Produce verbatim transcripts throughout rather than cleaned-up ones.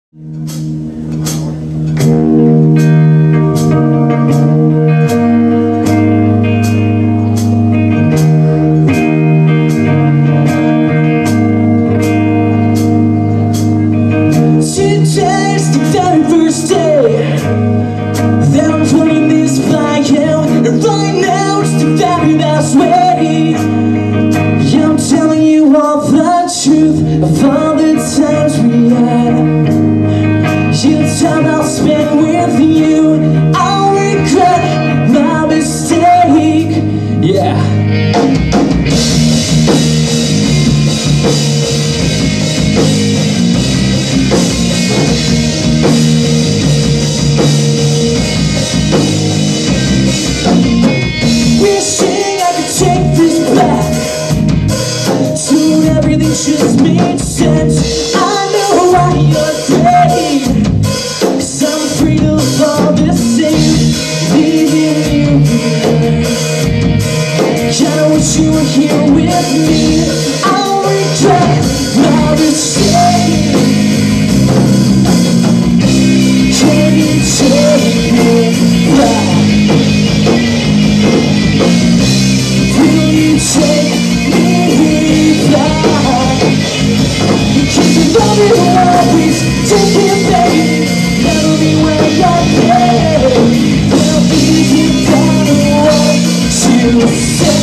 Today's the very first day that I'm putting this flag out, and right now it's the very best way. Yeah, I'm telling you all the truth of all the times we had. You the time I'll spend with you, I'll regret my mistake. Yeah. Wishing I could take this back to when everything just made sense. I know why you're afraid, 'cause I'm afraid of all the same, leaving you here. I wish you were here with me, I'll regret my mistake. Can you take me back? Will you take me back? Because you love me will always take it, baby. Never be where you're there. There'll be you down the road to say.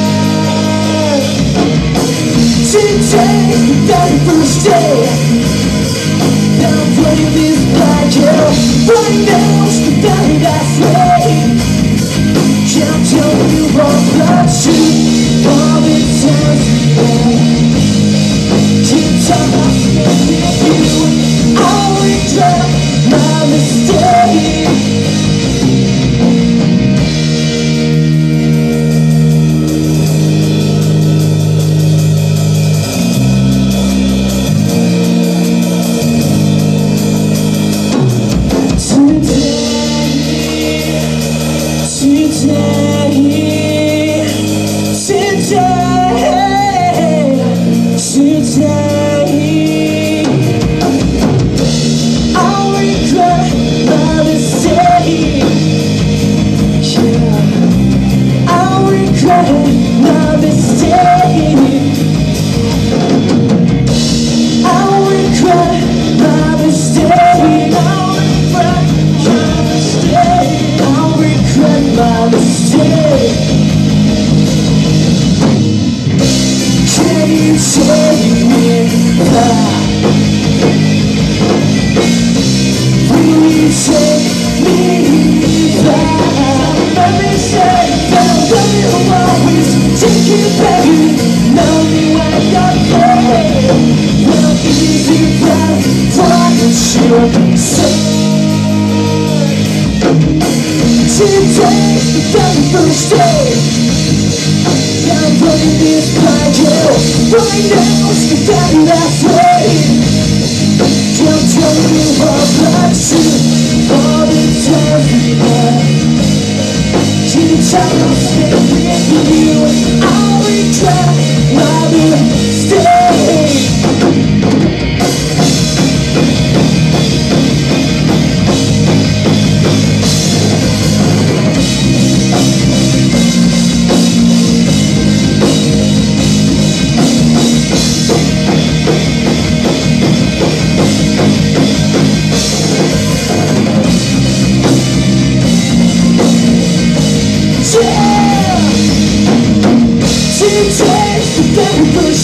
Today's the very first day that I'm putting this back out. Right now it's the very last way. Can't tell you all the truth, all the times we had. Keep time I'll spend with you, I'll regret my mistake. Today's the very first day that I'm putting this flag out. Right now it's the very last way. Can't tell you all the truth, all the times we had. Keep time I'll spend with you, I'll regret my mistake. Today's the very first